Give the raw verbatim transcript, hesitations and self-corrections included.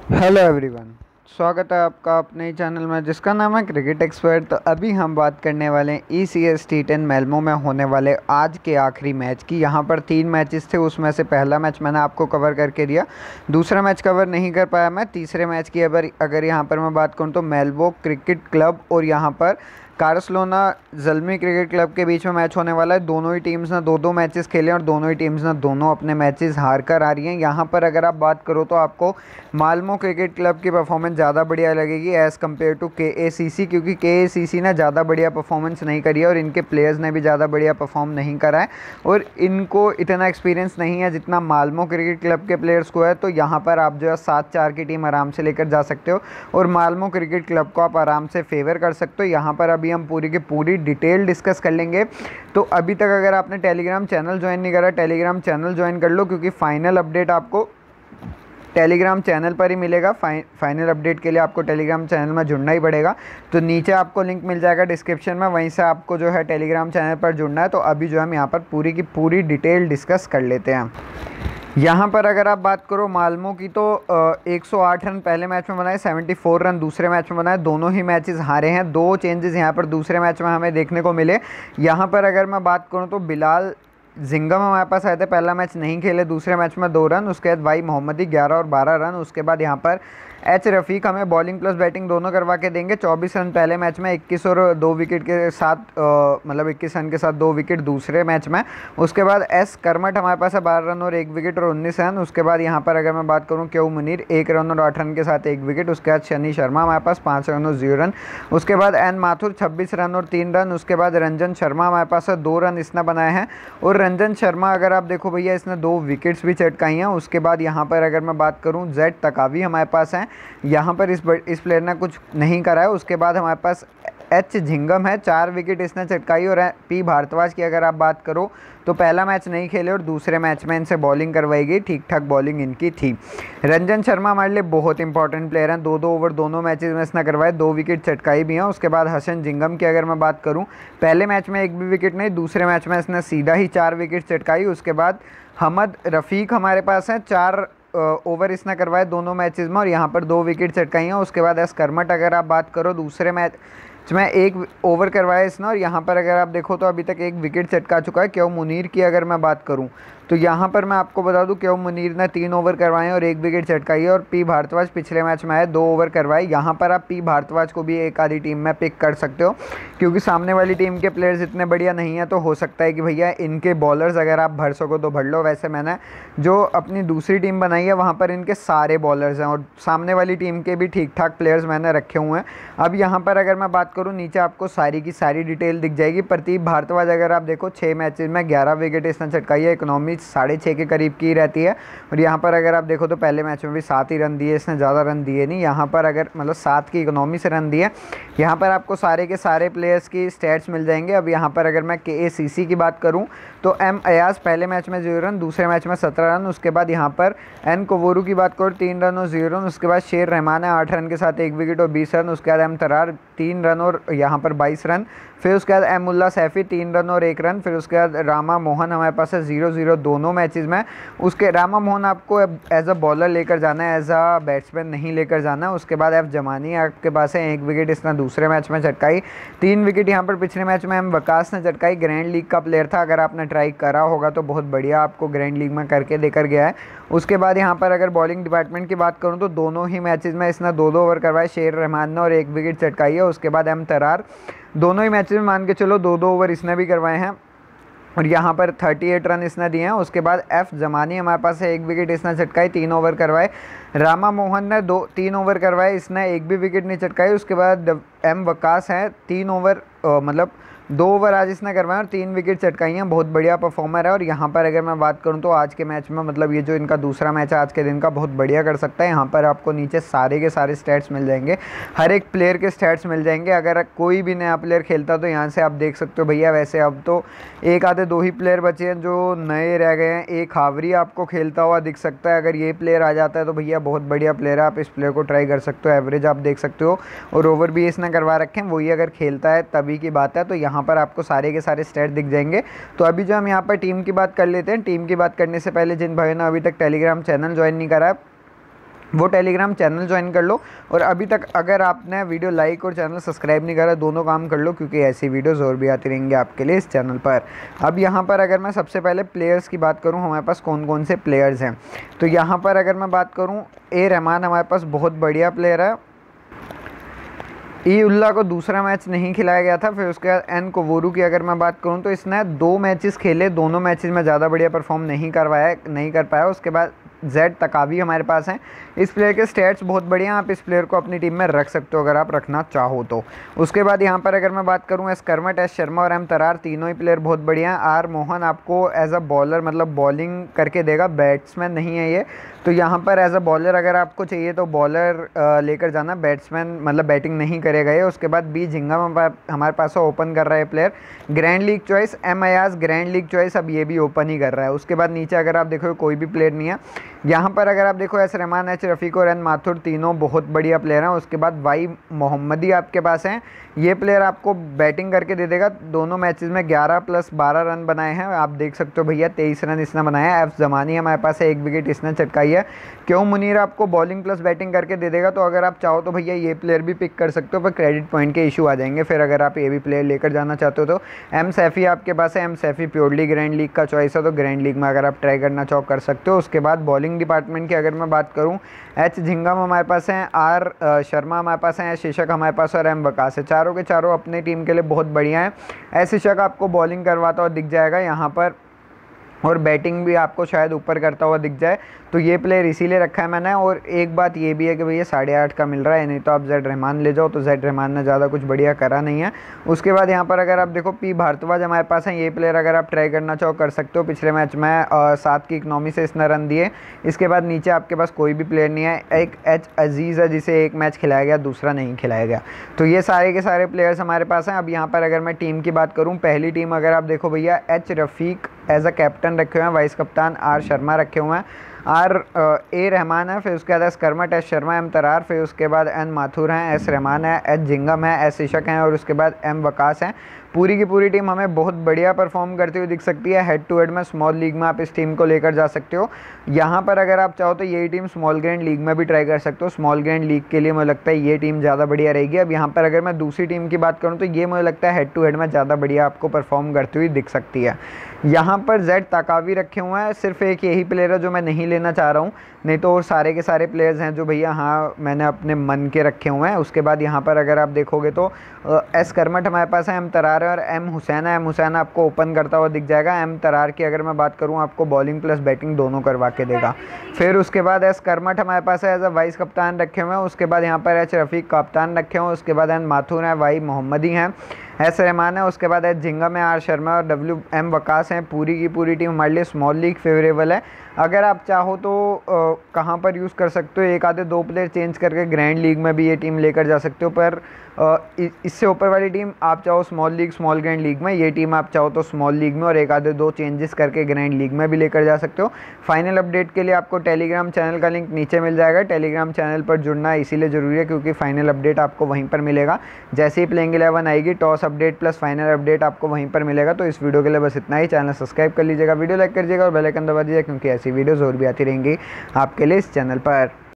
Hello everyone. स्वागत है आपका अपने ही चैनल में जिसका नाम है क्रिकेट एक्सपर्ट। तो अभी हम बात करने वाले हैं E C S T ten Malmo में होने वाले आज के आखिरी मैच की। यहाँ पर तीन मैचेस थे, उसमें से पहला मैच मैंने आपको कवर करके दिया, दूसरा मैच कवर नहीं कर पाया मैं। तीसरे मैच की अगर अगर यहाँ पर मैं बात करूँ तो मेलबो क्रिकेट क्लब और यहाँ पर कार्सलोना ज़ल्मी क्रिकेट क्लब के बीच में मैच होने वाला है। दोनों ही टीम्स ने दो दो मैचेस खेले और दोनों ही टीम्स ने दोनों अपने मैचेस हार कर आ रही हैं। यहाँ पर अगर आप बात करो तो आपको मालमो क्रिकेट क्लब की परफॉर्मेंस ज़्यादा बढ़िया लगेगी एज़ कम्पेयर टू के ए सी सी, क्योंकि के ए सी सी ने ज़्यादा बढ़िया परफॉर्मेंस नहीं करी है और इनके प्लेयर्स ने भी ज़्यादा बढ़िया परफॉर्म नहीं करा है और इनको इतना एक्सपीरियंस नहीं है जितना मालमो क्रिकेट क्लब के प्लेयर्स को है। तो यहाँ पर आप जो है सात चार की टीम आराम से लेकर जा सकते हो और मालमो क्रिकेट क्लब को आप आराम से फेवर कर सकते हो। यहाँ पर अभी हम पूरी की पूरी डिटेल डिस्कस कर लेंगे। तो अभी तक अगर आपने टेलीग्राम चैनल ज्वाइन नहीं करा, टेलीग्राम चैनल ज्वाइन कर लो, क्योंकि फाइनल अपडेट आपको टेलीग्राम चैनल पर ही मिलेगा। फाइ फाइनल अपडेट के लिए आपको टेलीग्राम चैनल में जुड़ना ही पड़ेगा। तो नीचे आपको लिंक मिल जाएगा डिस्क्रिप्शन में, वहीं से आपको जो है टेलीग्राम चैनल पर जुड़ना है। तो अभी जो हम यहाँ पर पूरी की पूरी डिटेल डिस्कस कर लेते हैं। यहाँ पर अगर आप बात करो मालमो की तो एक सौ आठ रन पहले मैच में बनाए, चौहत्तर रन दूसरे मैच में बनाए। दोनों ही मैचेस हारे हैं। दो चेंजेस यहाँ पर दूसरे मैच में हमें देखने को मिले। यहाँ पर अगर मैं बात करूँ तो बिलाल जिंगम हमारे पास आए थे, पहला मैच नहीं खेले, दूसरे मैच में दो रन। उसके बाद भाई मोहम्मदी ग्यारह और बारह रन। उसके बाद यहाँ पर एच रफ़ीक हमें बॉलिंग प्लस बैटिंग दोनों करवा के देंगे। चौबीस रन पहले मैच में, इक्कीस और दो विकेट के साथ मतलब इक्कीस रन के साथ दो विकेट दूसरे मैच में। उसके बाद एस करमट हमारे पास है बारह रन और एक विकेट और उन्नीस रन। उसके बाद यहाँ पर अगर मैं बात करूँ क्यू मुनीर एक रन और आठ रन के साथ एक विकेट। उसके बाद शनि शर्मा हमारे पास पाँच रन और जीरो रन। उसके बाद एन माथुर छब्बीस रन और तीन रन। उसके बाद रंजन शर्मा हमारे पास है, दो रन इसने बनाए हैं और रंजन शर्मा अगर आप देखो भैया इसने दो विकेट्स भी चटकाई हैं। उसके बाद यहाँ पर अगर मैं बात करूँ जेड तकावी हमारे पास हैं, यहाँ पर इस इस प्लेयर ने कुछ नहीं करा है। उसके बाद हमारे पास एच झिंगम है, चार विकेट इसने चटकाई। और पी भारद्वाज की अगर आप बात करो तो पहला मैच नहीं खेले और दूसरे मैच में इनसे बॉलिंग करवाई गई, ठीक ठाक बॉलिंग इनकी थी। रंजन शर्मा हमारे लिए बहुत इंपॉर्टेंट प्लेयर हैं, दो दो ओवर दोनों मैचेस में इसने करवाए, दो विकेट चटकाई भी हैं। उसके बाद हसन झिंगम की अगर मैं बात करूं, पहले मैच में एक भी विकेट नहीं, दूसरे मैच में इसने सीधा ही चार विकेट चटकाई। उसके बाद हमद रफ़ीक हमारे पास हैं, चार ओवर इसने करवाए दोनों मैचेस में और यहाँ पर दो विकेट चटकाई हैं। उसके बाद एस करमट अगर आप बात करो दूसरे मैच में एक ओवर करवाया इसने और यहाँ पर अगर आप देखो तो अभी तक एक विकेट चटका चुका है। क्यों मुनीर की अगर मैं बात करूँ तो यहाँ पर मैं आपको बता दूं क्यों मुनीर ने तीन ओवर करवाए और एक विकेट चटकाई है। और पी भारद्वाज पिछले मैच में आए, दो ओवर करवाए। यहाँ पर आप पी भारद्वाज को भी एक आधी टीम में पिक कर सकते हो, क्योंकि सामने वाली टीम के प्लेयर्स इतने बढ़िया नहीं है। तो हो सकता है कि भैया इनके बॉलर्स अगर आप भर सको तो भर लो। वैसे मैंने जो अपनी दूसरी टीम बनाई है वहाँ पर इनके सारे बॉलर्स हैं और सामने वाली टीम के भी ठीक ठाक प्लेयर्स मैंने रखे हुए हैं। अब यहाँ पर अगर मैं बात करूँ नीचे आपको सारी की सारी डिटेल दिख जाएगी। प्रदीप भारद्वाज अगर आप देखो छः मैचेज में ग्यारह विकेट इसने चटकाई है, इकोनॉमी साढ़े छः के करीब की रहती है। और यहाँ पर अगर आप देखो तो पहले मैच में भी सात ही रन दिए इसने, ज़्यादा रन दिए नहीं। यहाँ पर अगर मतलब सात की इकोनॉमी से रन दिए। यहाँ पर आपको सारे के सारे प्लेयर्स की स्टैट्स मिल जाएंगे। अब यहाँ पर अगर मैं के ए सी सी की बात करूँ तो एम अयाज पहले मैच में जीरो रन, दूसरे मैच में सत्रह रन। उसके बाद यहाँ पर एन कोवोरू की बात करूँ तीन रन और जीरो रन। उसके बाद शेर रहमान है आठ रन के साथ एक विकेट और बीस रन। उसके बाद एम तरार तीन रन और यहाँ पर बाईस रन। फिर उसके बाद एमुल्ला सैफ़ी तीन रन और एक रन। फिर उसके बाद रामा मोहन हमारे पास है जीरो जीरो दोनों मैचेस में। उसके रामा मोहन आपको एज अ बॉलर लेकर जाना है, एज अ बैट्समैन नहीं लेकर जाना है। उसके बाद एफ जमानी आपके पास है, एक विकेट इसने दूसरे मैच में चटकाई। तीन विकेट यहाँ पर पिछले मैच में एम वकास ने चटकाई, ग्रैंड लीग का प्लेयर था। अगर आपने ट्राई करा होगा तो बहुत बढ़िया आपको ग्रैंड लीग में करके देकर गया है। उसके बाद यहाँ पर अगर बॉलिंग डिपार्टमेंट की बात करूँ तो दोनों ही मैचेस में इसने दो दो ओवर करवाए, शेर रहमान ने और एक विकेट चटकाई है। उसके बाद एम तरार दोनों ही मैचेस में मान के चलो दो दो ओवर इसने भी करवाए हैं और यहाँ पर अड़तीस रन इसने दिए हैं। उसके बाद एफ जमानी हमारे पास है, एक विकेट इसने चटकाई, तीन ओवर करवाए। रामा मोहन ने दो तीन ओवर करवाए, इसने एक भी विकेट नहीं चटकाई। उसके बाद एम वकास है, तीन ओवर मतलब दो ओवर आज इसने करवाए और तीन विकेट चटकाई हैं, बहुत बढ़िया परफॉर्मर है। और यहाँ पर अगर मैं बात करूँ तो आज के मैच में मतलब ये जो इनका दूसरा मैच है आज के दिन का, बहुत बढ़िया कर सकता है। यहाँ पर आपको नीचे सारे के सारे स्टैट्स मिल जाएंगे, हर एक प्लेयर के स्टैट्स मिल जाएंगे। अगर कोई भी नया प्लेयर खेलता तो यहाँ से आप देख सकते हो भैया। वैसे अब तो एक आधे दो ही प्लेयर बचे हैं जो नए रह गए हैं। एक हावरी आपको खेलता हुआ दिख सकता है, अगर ये प्लेयर आ जाता है तो भैया बहुत बढ़िया प्लेयर है, आप इस प्लेयर को ट्राई कर सकते हो। एवरेज आप देख सकते हो और ओवर भी इसने करवा रखे हैं, वही अगर खेलता है तभी की बात है। तो यहाँ पर आपको सारे के सारे स्टैट दिख जाएंगे। तो अभी जो हम यहाँ पर टीम की बात कर लेते हैं, टीम की बात करने से पहले जिन भाइयों ने अभी तक टेलीग्राम चैनल ज्वाइन नहीं करा है वो टेलीग्राम चैनल ज्वाइन कर लो। और अभी तक अगर आपने वीडियो लाइक और चैनल सब्सक्राइब नहीं करा, दोनों काम कर लो, क्योंकि ऐसी वीडियोज़ और भी आती रहेंगी आपके लिए इस चैनल पर। अब यहाँ पर अगर मैं सबसे पहले प्लेयर्स की बात करूँ, हमारे पास कौन कौन से प्लेयर्स हैं, तो यहाँ पर अगर मैं बात करूँ, ए रहमान हमारे पास बहुत बढ़िया प्लेयर है। ई उल्ला को दूसरा मैच नहीं खिलाया गया था। फिर उसके बाद एन कोवोरू की अगर मैं बात करूं तो इसने दो मैचेस खेले, दोनों मैचेस में ज़्यादा बढ़िया परफॉर्म नहीं करवाया नहीं कर पाया। उसके बाद जेड तकावी हमारे पास हैं। इस प्लेयर के स्टैट्स बहुत बढ़िया, आप इस प्लेयर को अपनी टीम में रख सकते हो अगर आप रखना चाहो तो। उसके बाद यहाँ पर अगर मैं बात करूँ, एस कर्मट, एस शर्मा और एम तरार, तीनों ही प्लेयर बहुत बढ़िया हैं। आर मोहन आपको एज अ बॉलर मतलब बॉलिंग करके देगा, बैट्समैन नहीं है ये, तो यहाँ पर एज अ बॉलर अगर आपको चाहिए तो बॉलर लेकर जाना, बैट्समैन मतलब बैटिंग नहीं करेगा ये। उसके बाद बी झिंगा हमारे पास ओपन कर रहा है player, grand league choice. M Ayaz grand league choice, अब ये भी ओपन ही कर रहा है। उसके बाद नीचे अगर आप देखो कोई भी प्लेयर नहीं है। यहाँ पर अगर आप देखो एस रहमान, एच रफ़ीक और एन माथुर, तीनों बहुत बढ़िया प्लेयर हैं। उसके बाद वाई मोहम्मदी आपके पास हैं, ये प्लेयर आपको बैटिंग करके दे देगा। दोनों मैचेस में ग्यारह प्लस बारह रन बनाए हैं, आप देख सकते हो भैया, तेईस रन इसने बनाया है। एफ जमानी हमारे पास है, एक विकेट इसने चटकाई है। क्यों मुनीर आपको बॉलिंग प्लस बैटिंग करके दे देगा, तो अगर आप चाहो तो भैया ये प्लेयर भी पिक कर सकते हो, पर क्रेडिट पॉइंट के इशू आ जाएंगे फिर अगर आप ये भी प्लेयर लेकर जाना चाहते हो तो। एम सैफ़ी आपके पास है, M Saifi purely grand league का चॉइस है, तो ग्रैंड लीग में अगर आप ट्राई करना चाहो कर सकते हो। उसके बाद बॉलिंग डिपार्टमेंट की अगर मैं बात करूँ, एच झिंगम हमारे पास हैं, आर शर्मा हमारे पास हैं, एस शीशक हमारे पास और एम वकास है। चारों के चारों अपनी टीम के लिए बहुत बढ़िया है। एस शीशक आपको बॉलिंग करवाता हुआ दिख जाएगा यहाँ पर, और बैटिंग भी आपको शायद ऊपर करता हुआ दिख जाए, तो ये प्लेयर इसीलिए रखा है मैंने। और एक बात ये भी है कि भैया साढ़े आठ का मिल रहा है, नहीं तो आप जेड रहमान ले जाओ, तो जेड रहमान ने ज़्यादा कुछ बढ़िया करा नहीं है। उसके बाद यहाँ पर अगर आप देखो पी भारद्वाज हमारे पास हैं, ये प्लेयर अगर आप ट्राई करना चाहो कर सकते हो। पिछले मैच में आ, सात की इकनॉमी से इसने रन दिए। इसके बाद नीचे आपके पास कोई भी प्लेयर नहीं है। एक एच अजीज़ है जिसे एक मैच खिलाया गया, दूसरा नहीं खिलाया गया। तो ये सारे के सारे प्लेयर्स हमारे पास हैं। अब यहाँ पर अगर मैं टीम की बात करूँ, पहली टीम अगर आप देखो भैया, H Rafiq as a captain रखे हुए हैं, वाइस कप्तान आर शर्मा रखे हुए हैं, आर ए रहमान है, फिर उसके बाद S Karmat, S Sharma, M Tarar, फिर उसके बाद एन माथुर हैं, एस रहमान है, एच झिंगम है, एस शीशक हैं, और उसके बाद एम वकास हैं। पूरी की पूरी टीम हमें बहुत बढ़िया परफॉर्म करती हुई दिख सकती है। हेड टू हेड में स्मॉल लीग में आप इस टीम को लेकर जा सकते हो। यहाँ पर अगर आप चाहो तो यही टीम स्मॉल ग्रैंड लीग में भी ट्राई कर सकते हो। स्मॉल ग्रैंड लीग के लिए मुझे लगता है ये टीम ज़्यादा बढ़िया रहेगी। अब यहाँ पर अगर मैं दूसरी टीम की बात करूँ तो ये मुझे लगता है हेड टू हेड में ज़्यादा बढ़िया आपको परफॉर्म करती हुई दिख सकती है। यहाँ पर जेड तकावी रखे हुए हैं, सिर्फ एक यही प्लेयर है जो मैं नहीं लेना चाह रहा हूँ, नहीं तो और सारे के सारे प्लेयर्स हैं जो भैया हाँ मैंने अपने मन के रखे हुए हैं। उसके बाद यहाँ पर अगर आप देखोगे तो एस कर्मट हमारे पास है, एम तरार है और एम हुसैन है। एम हुसैन आपको ओपन करता हुआ दिख जाएगा। एम तरार की अगर मैं बात करूँ, आपको बॉलिंग प्लस बैटिंग दोनों करवा के देगा। फिर उसके बाद एस कर्मट हमारे पास है, एज अ वाइस कप्तान रखे हुए हैं। उसके बाद यहाँ पर एच रफ़ीक कप्तान रखे हुए हैं। उसके बाद एन माथुर हैं, वाई मोहम्मदी हैं, एस रहमान है। उसके बाद एच झिंगम है, आर शर्मा और डब्ल्यू एम वकास हैं। पूरी की पूरी टीम हमारे लिए स्मॉल लीग फेवरेबल है। अगर आप चाहो तो आ, कहाँ पर यूज़ कर सकते हो, एक आधे दो प्लेयर चेंज करके ग्रैंड लीग में भी ये टीम लेकर जा सकते हो, पर आ, इससे ऊपर वाली टीम आप चाहो small league small grand league में, ये टीम आप चाहो तो स्मॉल लीग में और एक आधे दो चेंजेस करके ग्रैंड लीग में भी लेकर जा सकते हो। फाइनल अपडेट के लिए आपको टेलीग्राम चैनल का लिंक नीचे मिल जाएगा। टेलीग्राम चैनल पर जुड़ना इसीलिए ज़रूरी है क्योंकि फाइनल अपडेट आपको वहीं पर मिलेगा। जैसे ही प्लेइंग इलेवन आएगी, toss update plus final update आपको वहीं पर मिलेगा। तो इस वीडियो के लिए बस इतना ही। चैनल सब्सक्राइब कर लीजिएगा, वीडियो लाइक कर दीजिएगा और बेल आइकन दबा दीजिएगा, क्योंकि ऐसी वीडियोज़ और भी आती रहेंगी आपके लिए इस चैनल पर।